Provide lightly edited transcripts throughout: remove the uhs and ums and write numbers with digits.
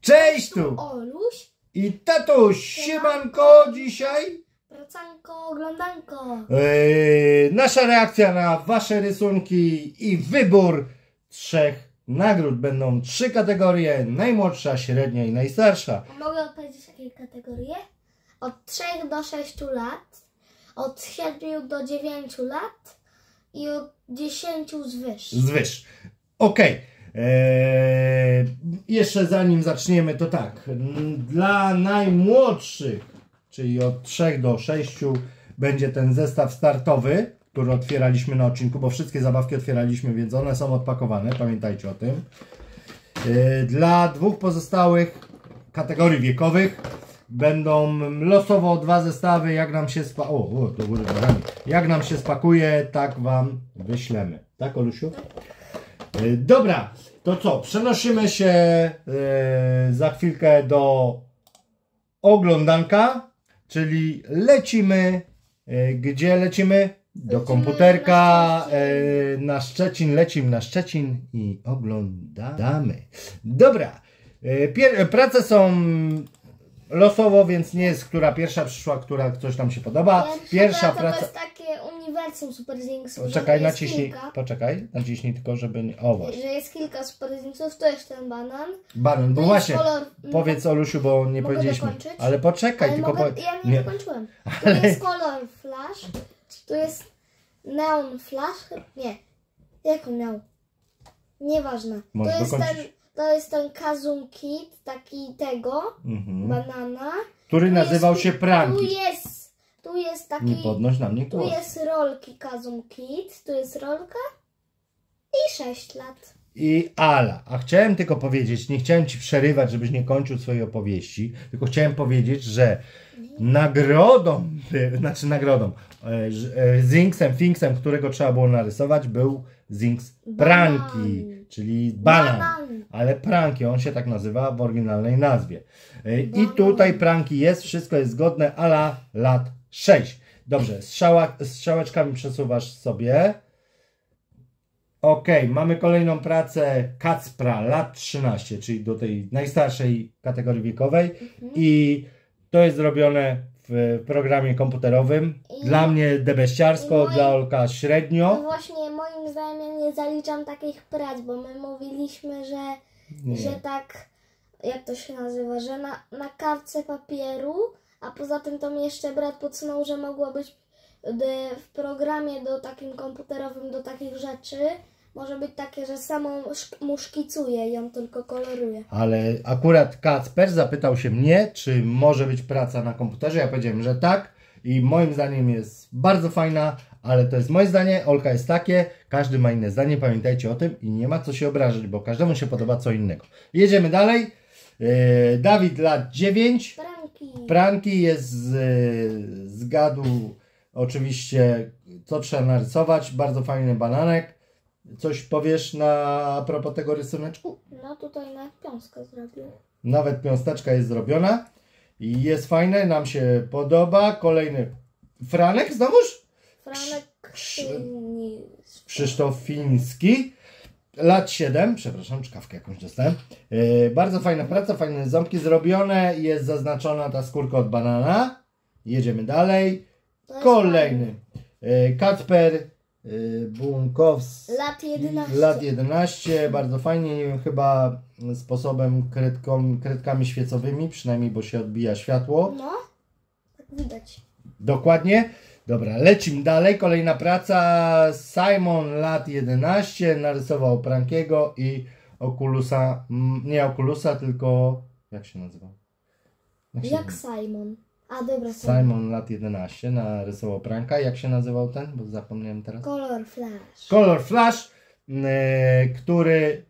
Cześć tu! Oluś I tatuś, siemanko dzisiaj. Pracanko, oglądanko. Nasza reakcja na wasze rysunki i wybór 3 nagród. Będą 3 kategorie, najmłodsza, średnia i najstarsza. A mogę odpowiedzieć jakie kategorie? Od 3 do 6 lat, od 7 do 9 lat i od 10 zwyż. Zwyż. Okej. Jeszcze zanim zaczniemy, to tak. Dla najmłodszych, czyli od 3 do 6, będzie ten zestaw startowy, który otwieraliśmy na odcinku, bo wszystkie zabawki otwieraliśmy, więc one są odpakowane, pamiętajcie o tym. Dla 2 pozostałych kategorii wiekowych będą losowo 2 zestawy. Jak nam się jak nam się spakuje, tak wam wyślemy. Tak, Olusiu? Dobra, to co? Przenosimy się za chwilkę do oglądanka, czyli lecimy. Gdzie lecimy? Do komputerka na Szczecin. Lecimy na Szczecin i oglądamy. Dobra, prace są losowo, więc nie jest która pierwsza przyszła, która coś nam się podoba. Pierwsza praca to jest takie uniwersum Super Zingsów. Poczekaj, naciśnij tylko, żeby nie... O właśnie. Że jest kilka Super Zingsów, to jest ten banan. Banan, bo to właśnie, kolor... powiedz Olusiu, bo nie mogę powiedzieliśmy. dokończyć? Ale poczekaj, ale tylko ja nie dokończyłem. Tu jest kolor flash, tu jest neon flash, nie, jak neon? Nieważne. To jest ten Kazum Kit, taki tego, banana. Który nazywał się Pranki. Tu jest taki... Nie podnoś na mnie głos. Tu jest rolki Kazum Kit, tu jest rolka i 6 lat. I Ala. A chciałem tylko powiedzieć, nie chciałem ci przerywać, żebyś nie kończył swojej opowieści, tylko chciałem powiedzieć, że nagrodą, Zinksem, którego trzeba było narysować, był Zinks Pranki, czyli banan. Ale Pranki, on się tak nazywa w oryginalnej nazwie. I tutaj Pranki jest, wszystko jest zgodne, Ala lat 6. Dobrze, strzałeczkami przesuwasz sobie. Ok, mamy kolejną pracę Kacpra, lat 13, czyli do tej najstarszej kategorii wiekowej. I to jest zrobione w programie komputerowym. Dla mnie debeściarsko, dla Olka średnio. No właśnie, moim zdaniem ja nie zaliczam takich prac, bo my mówiliśmy, że tak, jak to się nazywa, że na kartce papieru, a poza tym to mi jeszcze brat podsunął, że mogło być w programie takim komputerowym do takich rzeczy. Może być takie, że samą mu szkicuje i on tylko koloruje. Ale akurat Kacper zapytał się mnie, czy może być praca na komputerze. Ja powiedziałem, że tak. I moim zdaniem jest bardzo fajna, ale to jest moje zdanie. Olka jest takie. Każdy ma inne zdanie. Pamiętajcie o tym i nie ma co się obrażać, bo każdemu się podoba co innego. Jedziemy dalej. Dawid, lat 9. Pranki jest zgadł oczywiście, co trzeba narysować. Bardzo fajny bananek. Coś powiesz a propos tego rysuneczku? No tutaj nawet piąskę zrobił. Nawet piąsteczka jest zrobiona. I jest fajne, nam się podoba. Kolejny Franek znowuż? Franek Krzysztof Fiński. Lat 7, przepraszam, czkawkę jakąś dostałem. Bardzo fajna praca, fajne ząbki zrobione. Jest zaznaczona ta skórka od banana. Jedziemy dalej. Kolejny Kacper Bunkowski, lat 11, bardzo fajnie, nie wiem, chyba sposobem kredkami świecowymi, przynajmniej, bo się odbija światło. No, tak widać. Dokładnie. Dobra, lecimy dalej. Kolejna praca. Simon, lat 11, narysował Prankiego i Oculusa, nie Oculusa, tylko jak się nazywa? Jak Simon? A dobra, Simon, lat 11, narysował Pranka. Jak się nazywał ten? Bo zapomniałem teraz. Color Flash. Color Flash, który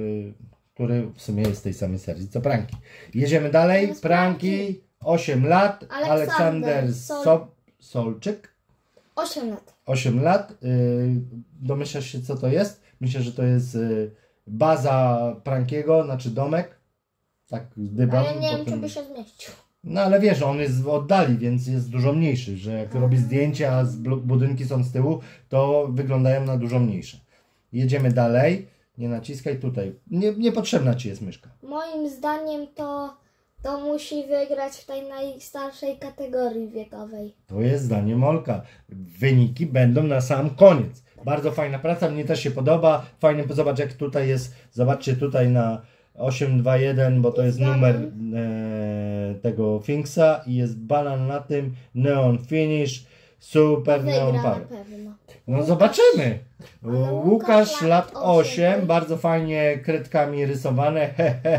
w sumie jest z tej samej serii co Pranki. Jedziemy dalej. Pranki, 8 lat. Aleksander Solczyk. 8 lat. 8 lat. Domyślasz się, co to jest? Myślę, że to jest baza Prankiego, znaczy domek. Tak dybam. Ale nie wiem, czy by się zmieścił. No ale wiesz, on jest w oddali, więc jest dużo mniejszy, że jak robi zdjęcia, a budynki są z tyłu, to wyglądają na dużo mniejsze. Jedziemy dalej. nie naciskaj tutaj. Niepotrzebna ci jest myszka. Moim zdaniem to musi wygrać w tej najstarszej kategorii wiekowej. To jest zdanie Molka. Wyniki będą na sam koniec. Bardzo fajna praca, mnie też się podoba. Fajnie, zobacz jak tutaj jest. Zobaczcie tutaj na 821, bo to jest numer tego Thingsa i jest banan na tym. Neon Finish, Super Neon Wygra na Power. pewno. No zobaczymy. Ale Łukasz lat 8, 8, bardzo fajnie kredkami rysowane.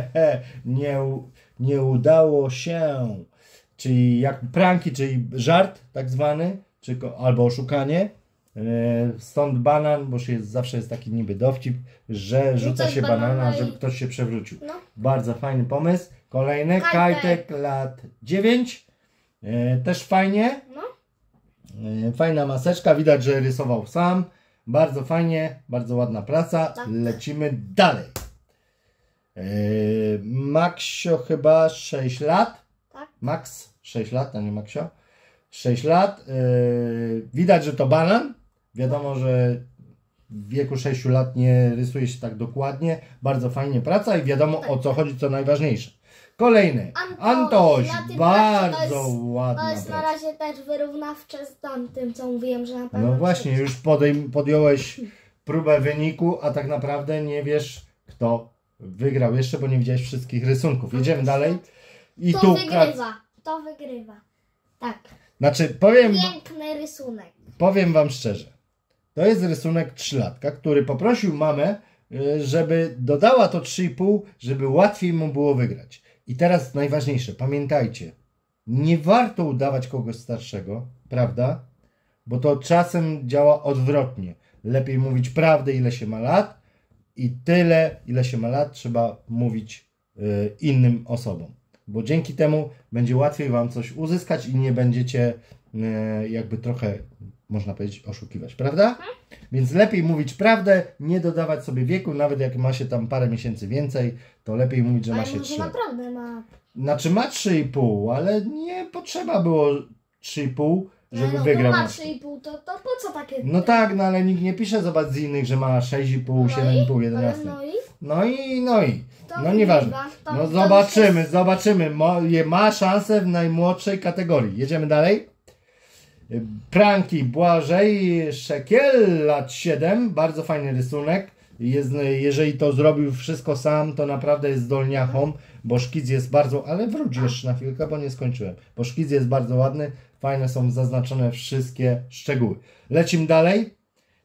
Nie udało się. Czyli jak pranki, czyli żart tak zwany, albo oszukanie. Stąd banan, bo zawsze jest taki niby dowcip, że rzuca się banana, żeby ktoś się przewrócił. No. Bardzo fajny pomysł. Kolejny, Kajtek. Kajtek lat 9. Też fajnie. No. Fajna maseczka, widać, że rysował sam. Bardzo fajnie, bardzo ładna praca. Tak. Lecimy dalej. Maksio chyba 6 lat. Tak. Max 6 lat, a nie Maksio. 6 lat. Widać, że to banan. Wiadomo, że w wieku 6 lat nie rysuje się tak dokładnie. Bardzo fajnie praca i wiadomo o co chodzi, co najważniejsze. Kolejny. Antoś. Bardzo ładna To jest na praca. razie też wyrównawcze z tamtym, co mówiłem, że na pewno. No właśnie, już podjąłeś próbę wyniku, a tak naprawdę nie wiesz, kto wygrał jeszcze, bo nie widziałeś wszystkich rysunków. Jedziemy dalej. I To wygrywa. To wygrywa. Tak. Znaczy, Piękny rysunek. powiem wam szczerze. To jest rysunek 3-latka, który poprosił mamę, żeby dodała to 3,5, żeby łatwiej mu było wygrać. I teraz najważniejsze, pamiętajcie, nie warto udawać kogoś starszego, prawda? Bo to czasem działa odwrotnie. Lepiej mówić prawdę, ile się ma lat i tyle, ile się ma lat, trzeba mówić innym osobom. Bo dzięki temu będzie łatwiej wam coś uzyskać i nie będziecie jakby trochę, można powiedzieć, oszukiwać, prawda? Więc lepiej mówić prawdę, nie dodawać sobie wieku, nawet jak ma się tam parę miesięcy więcej, to lepiej mówić, że ma Ale się może 3 lata. naprawdę ma. Znaczy ma 3,5, ale nie potrzeba było 3,5, żeby no, wygrał. to ma na 3,5, to po co takie? No tak, no ale nikt nie pisze, zobacz z innych, że ma 6,5, 7,5, 11. No i. To No nieważne. wygrywa. To- No to zobaczymy. Ma szansę w najmłodszej kategorii. Jedziemy dalej. Pranki Błażej Szekiel, lat 7. Bardzo fajny rysunek. Jeżeli to zrobił wszystko sam, to naprawdę jest zdolniachą, bo szkic jest bardzo... Ale wróć jeszcze na chwilkę, bo nie skończyłem. Bo szkic jest bardzo ładny. Fajne są zaznaczone wszystkie szczegóły. Lecimy dalej.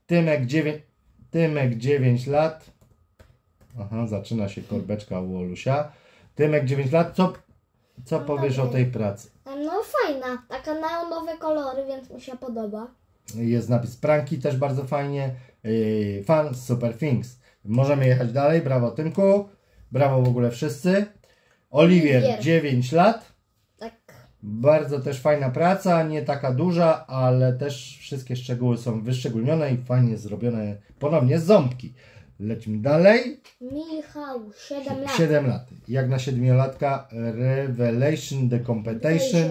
Tymek 9 lat. Aha, zaczyna się korbeczka u Olusia. Tymek 9 lat. Co powiesz o tej pracy? No fajna, taka neonowe kolory, więc mi się podoba. Jest napis pranki, też bardzo fajnie. Fun, super things. Możemy jechać dalej. Brawo Tymku. Brawo w ogóle wszyscy. Oliwier 9 lat. Tak. Bardzo też fajna praca, nie taka duża, ale też wszystkie szczegóły są wyszczególnione i fajnie zrobione. Ponownie ząbki. Lecimy dalej. Michał, 7 lat. 7 lat. Jak na 7-latka Revelation The Competition.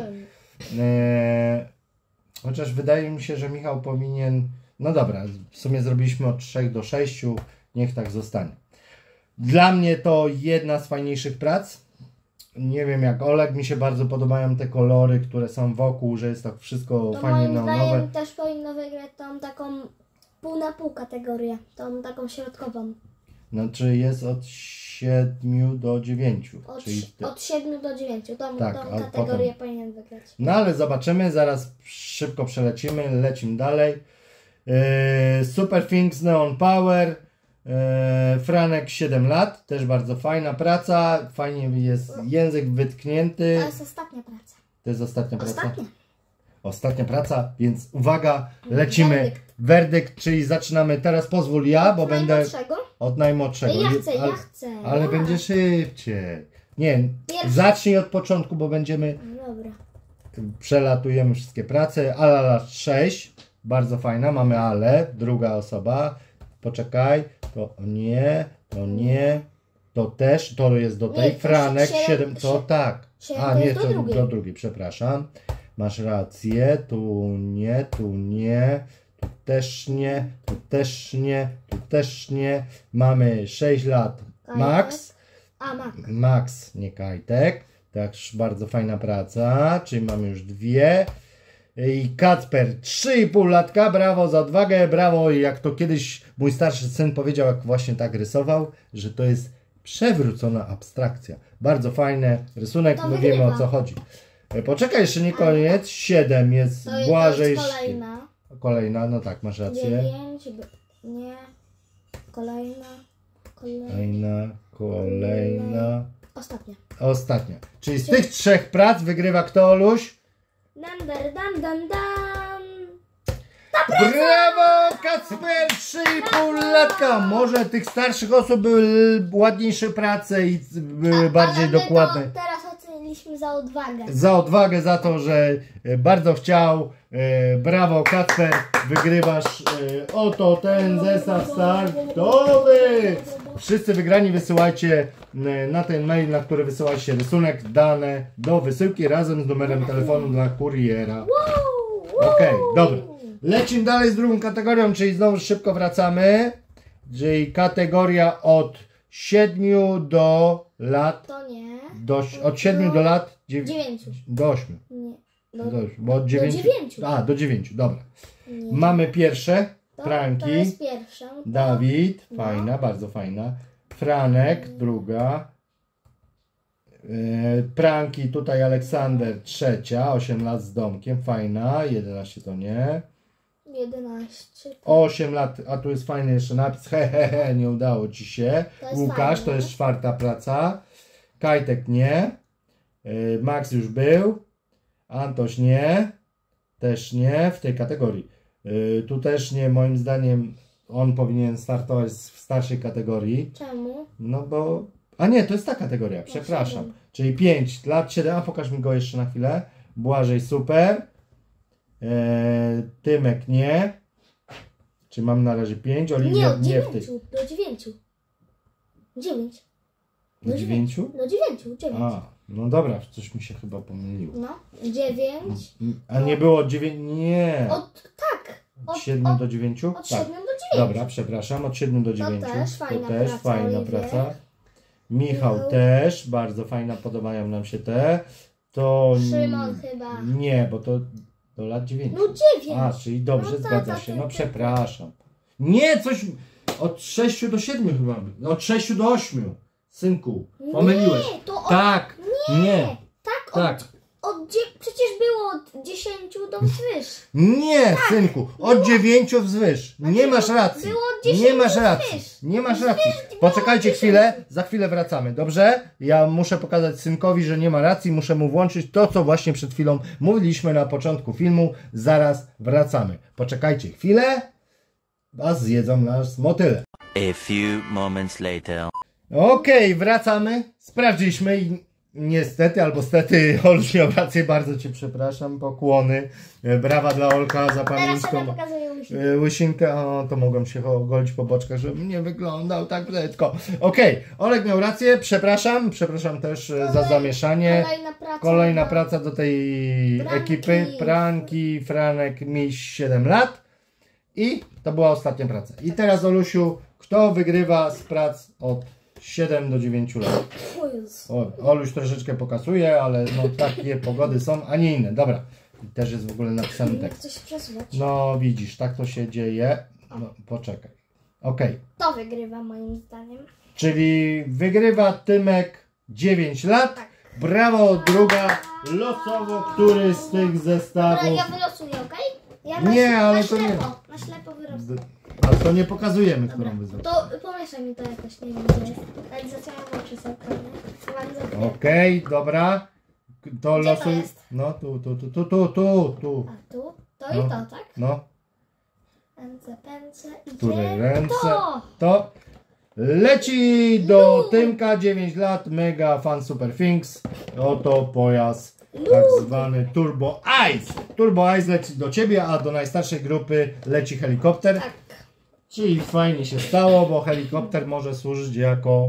Chociaż wydaje mi się, że Michał powinien... No dobra, w sumie zrobiliśmy od 3 do 6. Niech tak zostanie. Dla mnie to jedna z fajniejszych prac. Nie wiem jak Oleg, mi się bardzo podobają te kolory, które są wokół, że jest tak wszystko To fajnie moim neonowe. zdaniem też powinno wygrać tą taką pół na pół kategorię, tą taką środkową. Znaczy jest od 7 do 9. Od 7 do 9, tą Tak, a kategorię potem- powinien wygrać. No ale zobaczymy, zaraz szybko przelecimy, lecimy dalej. Super Things Neon Power. Franek 7 lat, też bardzo fajna praca, fajnie jest język wytknięty. To jest ostatnia praca. To jest ostatnia praca? Ostatnia. Ostatnia praca, więc uwaga, lecimy. Werdykt, czyli zaczynamy teraz, pozwól ja, bo będę Najmłodszego? od najmłodszego. Ja chcę. Ale Ja. będzie szybciej. Nie, Pierwszy. zacznij od początku, bo będziemy, Dobra. przelatujemy wszystkie prace. Ala 6, bardzo fajna, mamy Ale, druga osoba. Poczekaj, to nie, to też, to jest do tej. Nie, to Franek 7, 7, to tak. siedem A to nie, jest do to drugiej. do drugiej, przepraszam. Masz rację, tu nie, też nie, tu też nie, tu też nie. Mamy 6 lat. Max. A, Max. Max, nie Kajtek. Też bardzo fajna praca, czyli mamy już 2. I Kacper, 3,5 latka, brawo za odwagę, brawo. I jak to kiedyś mój starszy syn powiedział, jak właśnie tak rysował, że to jest przewrócona abstrakcja. Bardzo fajny rysunek, To mówimy wygrywa. o co chodzi. Poczekaj, jeszcze nie koniec. 7 jest To Błażej. jest kolejna. Kolejna, no tak, masz rację. 9, nie. Kolejna. Ostatnia. Ostatnia. Czyli z tych 3 prac wygrywa kto, Oluś? Dan, dan, dan, dan. Brawo, Kacper, 3,5 latka. Może tych starszych osób były ładniejsze prace i były bardziej Ale my dokładne. to teraz oceniliśmy za odwagę. Za odwagę, za to, że bardzo chciał. Brawo, Kacper, wygrywasz oto ten zestaw startowy. Wszyscy wygrani wysyłajcie na ten mail, na który wysyłacie rysunek, dane do wysyłki razem z numerem telefonu dla kuriera. Okej, dobra. Lecimy dalej z drugą kategorią, czyli znowu szybko wracamy. Czyli kategoria od 7 do lat. To nie. Od 7 do lat 9. do 8. Nie. Bo od 9. 9. A, do 9, dobra. Nie. Mamy pierwsze To pranki. jest pierwsza. Dawid, No. fajna, bardzo fajna. Franek, druga. Pranki, tutaj Aleksander, trzecia, 8 lat z domkiem, fajna. 11 to nie. 11. 8 lat, a tu jest fajny jeszcze napis, he, nie udało ci się. To jest Łukasz, fajne. to jest 4. praca. Kajtek nie. Max już był. Antoś nie. Też nie w tej kategorii. Tu też nie, moim zdaniem on powinien startować w starszej kategorii. Czemu? No bo... A nie, to jest ta kategoria, przepraszam. 7. Czyli 5 lat, 7, a pokaż mi go jeszcze na chwilę. Błażej super. Tymek nie. Czy mam na razie 5? Nie, Oliwia od nie w 9. tej. Do 9. 9. Do 9? Do 9. 9. A, no dobra, coś mi się chyba pomyliło. No. 9. A nie było od 9? Nie. Tak. Od 7 do 9? Od Tak. 7 do 9. Dobra, przepraszam, od 7 do 9. też fajna To też praca, fajna Oliwier. praca. Michał też, bardzo fajna, podobają nam się te. To Szymon chyba. Nie, bo to do lat 9. No 9. A, czyli dobrze, No zgadza tak, się. tak, No tak. przepraszam. Nie, coś od 6 do 7 chyba. No, od 6 do 8. Synku, pomyliłeś. Nie, to od... Tak, nie. Tak, Tak. przecież było od 10 do wzwyż. Nie, synku, od 9 wzwyż. Nie masz racji. Było od 10 Nie masz do racji. wzwyż. Nie masz racji. Poczekajcie chwilę, za chwilę wracamy, dobrze? Ja muszę pokazać synkowi, że nie ma racji, muszę mu włączyć to, co właśnie przed chwilą mówiliśmy na początku filmu. Zaraz wracamy. Poczekajcie chwilę, a zjedzą nas motyle. A few moments later. Okej, wracamy. Sprawdziliśmy i niestety albo stety, Oluś miał rację, bardzo Cię przepraszam, pokłony. Brawa dla Olka za Teraz pamiętką. sobie pokazuję łysinkę. Łysinkę, o, to mogą się ogolić po boczkach, żebym nie wyglądał tak brzydko. Okej, Olek miał rację, przepraszam też za zamieszanie. Kolejna praca do tej Pranki. ekipy. Pranki, Franek, Miś, 7 lat. I to była ostatnia praca. I teraz, Olusiu, kto wygrywa z prac od 7 do 9 lat? O Jezu. O, Oluś troszeczkę pokasuje, ale no takie pogody są, a nie inne. Dobra, i też jest w ogóle napisany Jak tekst. coś przesuwać. No widzisz, tak to się dzieje. No, poczekaj. Okej, To wygrywa moim zdaniem. czyli wygrywa Tymek 9 lat. Tak. Brawo, druga losowo, który z tych Dobra, zestawów. ja wylosuję, okej? Ja Nie, ale na to nie. ślepo, na ślepo wylosuję. A to nie pokazujemy, Dobra, którą wyzwę. to pomieszaj mi to jakoś, nie wiem gdzie jest. Ale zaciąłem oczy sobie, nie? Okej, dobra. To Gdzie to losuj. jest? No tu. A tu? To No. i to, tak? No, Pędzę, które idzie ręce. to! To leci do Tymka 9 lat, mega fan Super Things. Oto pojazd tak zwany Turbo Ice. Turbo Ice leci do ciebie, a do najstarszej grupy leci helikopter. Tak. Czyli fajnie się stało, bo helikopter może służyć jako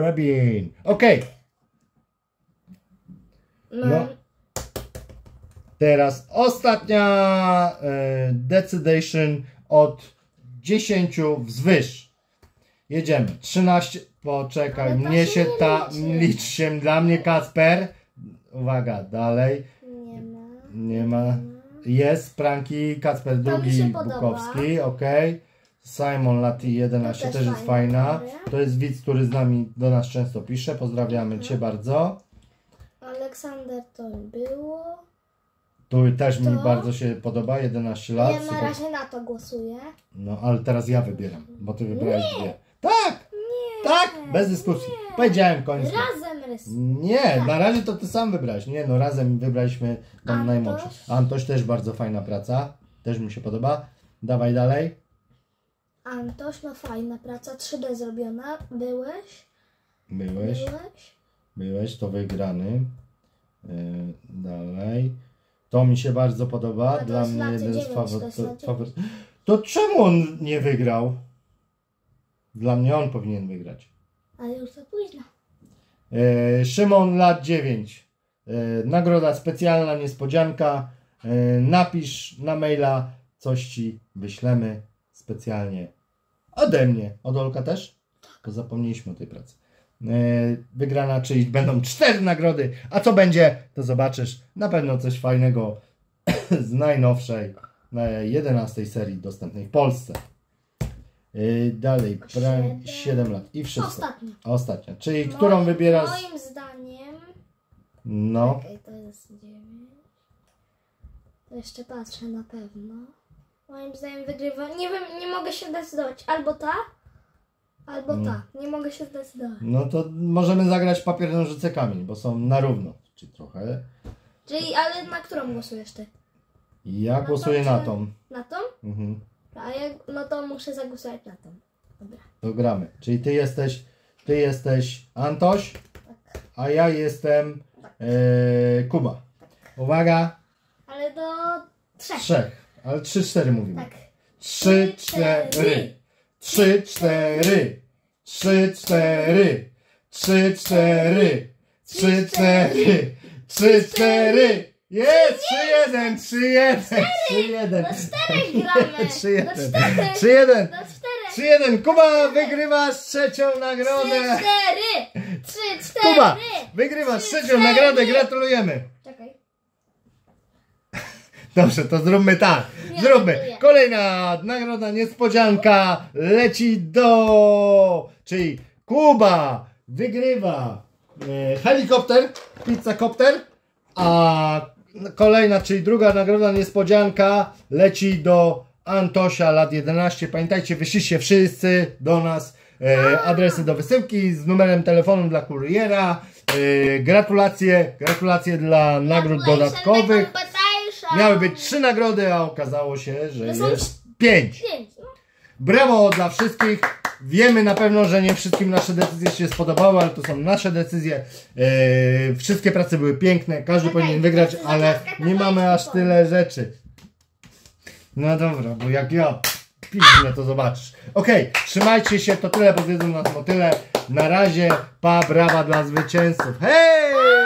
karabin. Okej. No. No. Teraz ostatnia decydation od 10 wzwyż. Jedziemy. 13. Poczekaj, Ale to mnie się się nie ta liczy. liczy się dla mnie Kacper. Uwaga, dalej. Nie ma. Nie ma. Jest Pranki, Kacper mi drugi się podoba. Bukowski, ok. Simon Lati 11 To też też jest fajna. fajna. To jest widz, który z nami do nas często pisze. Pozdrawiamy Cię bardzo. Aleksander to było. Tu też mi To? bardzo się podoba, 11 lat. Ja na super. razie na to głosuję. No ale teraz ja wybieram, bo Ty wybrałeś dwie. Tak! Tak! Bez dyskusji. Powiedziałem koniec. Razem rysuję. Nie, na razie to Ty sam wybrałeś. Nie, no razem wybraliśmy tą Antoś? najmłodszą. Antoś też bardzo fajna praca. Też mi się podoba. Dawaj dalej. Antoś, no fajna praca, 3D zrobiona. Byłeś? Byłeś, to wygrany. Dalej. To mi się bardzo podoba. to Dla jest mnie lat jeden z 9, to jest lat faworytów. To czemu on nie wygrał? Dla mnie on powinien wygrać. Ale już za późno. Szymon, lat 9. Nagroda specjalna, niespodzianka. Napisz na maila, coś Ci wyślemy specjalnie ode mnie. Od Olka też? To zapomnieliśmy o tej pracy. Wygrana, czyli będą 4 nagrody. A co będzie, to zobaczysz. Na pewno coś fajnego z najnowszej, 11 serii dostępnej w Polsce. Dalej, 7 lat i wszystko. Ostatnia. Czyli którą wybierasz? Moim zdaniem. No. Okej, to jest 9. To jeszcze patrzę na pewno. Moim zdaniem wygrywa. Nie wiem, nie mogę się zdecydować. Albo ta, albo ta. Nie mogę się zdecydować. No to możemy zagrać papier, nożyce, kamień, bo są na równo. Czyli trochę. Czyli, ale na którą głosujesz ty? Ja głosuję na tą. Na tą? Mhm. A ja, no to muszę zagłosować na tą. Dobra. To gramy. Czyli ty jesteś Antoś, a ja jestem Kuba. Uwaga. Ale do 3. 3. Ale 3-4 mówimy. Tak. 3-4. 3-4. 3-4. 3-4. 3-4. 3-4. Jest! 3-1. 3-1. Do 4 gramy. 3-1. Do 4. 3-1. Do 4. 3-1. Kuba, wygrywasz trzecią nagrodę. 3-4. Kuba, wygrywasz trzecią nagrodę. Gratulujemy. Czekaj. Dobrze, to zróbmy tak. Nie, Zróbmy. gratuluję. Kolejna nagroda niespodzianka leci do... Czyli Kuba wygrywa helikopter, pizzakopter, a kolejna, czyli druga nagroda niespodzianka leci do Antosia, lat 11. Pamiętajcie, wyszliście wszyscy do nas adresy do wysyłki z numerem telefonu dla kuriera. Gratulacje dla nagród dodatkowych. Miały być 3 nagrody, a okazało się, że są jest 5. 5. No. Brawo dla wszystkich. Wiemy na pewno, że nie wszystkim nasze decyzje się spodobały, ale to są nasze decyzje. Wszystkie prace były piękne, każdy powinien wygrać, ale nie mamy aż tyle rzeczy. No dobra, bo jak ja piznę, to zobaczysz. Okej, trzymajcie się, to tyle, bo zjedzą nas motyle. Na razie, brawa dla zwycięzców. Hej!